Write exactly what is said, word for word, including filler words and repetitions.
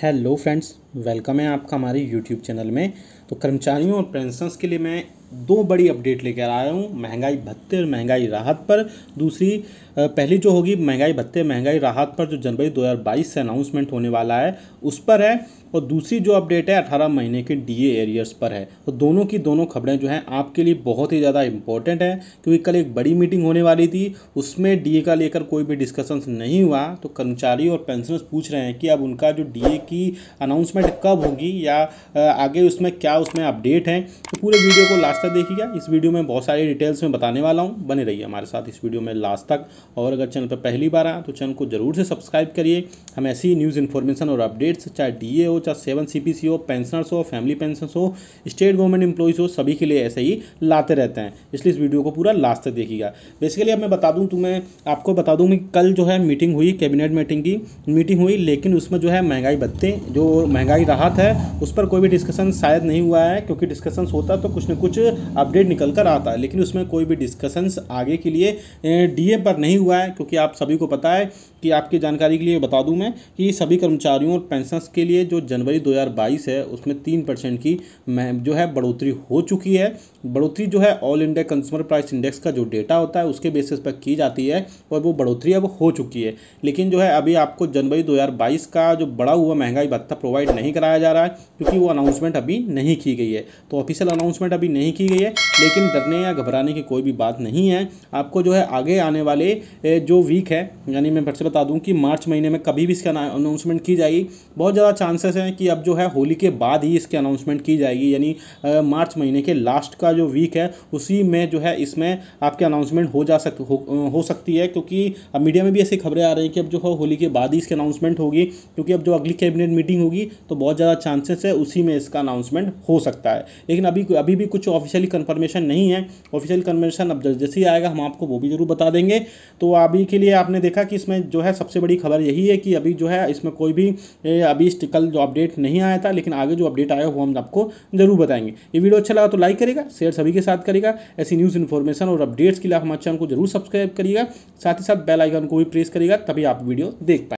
Hello friends, welcome है आपका हमारे यूट्यूब चैनल में। तो कर्मचारियों और पेंशनर्स के लिए मैं दो बड़ी अपडेट लेकर आया हूँ, महंगाई भत्ते और महंगाई राहत पर। दूसरी पहली जो होगी महंगाई भत्ते महंगाई राहत पर, जो जनवरी दो हज़ार बाईस से अनाउंसमेंट होने वाला है उस पर है। और दूसरी जो अपडेट है अठारह महीने के डीए एरियर्स पर है। तो दोनों की दोनों खबरें जो हैं आपके लिए बहुत ही ज़्यादा इंपॉर्टेंट है, क्योंकि कल एक बड़ी मीटिंग होने वाली थी, उसमें डीए का लेकर कोई भी डिस्कशन नहीं हुआ। तो कर्मचारी और पेंशनर्स पूछ रहे हैं कि अब उनका जो डीए की अनाउंसमेंट कब होगी या आगे उसमें क्या उसमें अपडेट है। तो पूरे वीडियो को लास्ट तक देखिएगा। इस वीडियो में बहुत सारी डिटेल्स में बताने वाला हूँ, बने रहिए हमारे साथ इस वीडियो में लास्ट तक। और अगर चैनल पर पहली बार आए तो चैनल को जरूर से सब्सक्राइब करिए। हम ऐसी न्यूज़ इन्फॉर्मेशन और अपडेट्स, चाहे डीए हो, चाहे सेवन सीपीसी हो, पेंशनर्स हो, फैमिली पेंशनर्स हो, स्टेट गवर्नमेंट एम्प्लॉइज हो, सभी के लिए ऐसे ही लाते रहते हैं। इसलिए इस वीडियो को पूरा लास्ट तक देखिएगा। बेसिकली अब मैं बता दूं तुम्हें आपको बता दूं कि कल जो है मीटिंग हुई, कैबिनेट मीटिंग की मीटिंग हुई, लेकिन उसमें जो है महंगाई भत्ते जो महंगाई राहत है उस पर कोई भी डिस्कशन शायद नहीं हुआ है। क्योंकि डिस्कशंस होता तो कुछ न कुछ अपडेट निकल कर आता है, लेकिन उसमें कोई भी डिस्कशंस आगे के लिए डीए पर नहीं हुआ है। क्योंकि आप सभी को पता है कि आपकी जानकारी के लिए बता दूं मैं कि सभी कर्मचारियों और पेंशनर्स के लिए जो जनवरी दो हज़ार बाईस है उसमें तीन परसेंट की जो है बढ़ोतरी हो चुकी है। बढ़ोतरी जो है all India consumer price index का जो डेटा होता है उसके बेसिस पर की जाती है, और वो बढ़ोतरी अब हो चुकी है। लेकिन जो है अभी आपको जनवरी दो हज़ार बाईस का जो बढ़ा हुआ महंगाई भत्ता प्रोवाइड नहीं कराया जा रहा है, क्योंकि वो अनाउंसमेंट अभी नहीं की गई है। तो ऑफिशियल अनाउंसमेंट अभी नहीं की गई है, लेकिन डरने या घबराने की कोई भी बात नहीं है। आपको जो है आगे आने वाले जो वीक है, यानी मैं फिर से बता दूं कि मार्च महीने में कभी भी इसका अनाउंसमेंट की जाएगी। बहुत ज़्यादा चांसेस हैं कि अब जो है होली के बाद ही इसकी अनाउंसमेंट की जाएगी, यानी मार्च महीने के लास्ट का जो वीक है उसी में जो है इसमें आपके अनाउंसमेंट हो जा सक हो, हो सकती है। क्योंकि अब मीडिया में भी ऐसी खबरें आ रही हैं कि अब जो है होली के बाद ही इसकी अनाउंसमेंट होगी, क्योंकि अब जो अगली कैबिनेट मीटिंग होगी तो बहुत ज़्यादा चांसेस है उसी में इसका अनाउंसमेंट हो सकता है। लेकिन अभी अभी भी कुछ ऑफिशियली कन्फर्मेशन नहीं है। ऑफिशियल कन्फर्मेशन अब जैसे ही आएगा हम आपको वो भी जरूर बता देंगे। तो अभी के लिए आपने देखा कि इसमें जो है सबसे बड़ी खबर यही है कि अभी जो है इसमें कोई भी अभी कल जो अपडेट नहीं आया था, लेकिन आगे जो अपडेट आया वो हम आपको जरूर बताएंगे। ये वीडियो अच्छा लगा तो लाइक करेगा, शेयर सभी के साथ करेगा। ऐसी न्यूज़ इन्फॉर्मेशन और अपडेट्स के लिए आप हमारे चैनल को जरूर सब्सक्राइब करिएगा। साथ ही साथ बेल आइकन को भी प्रेस करिएगा, तभी आप वीडियो देख पाएंगे।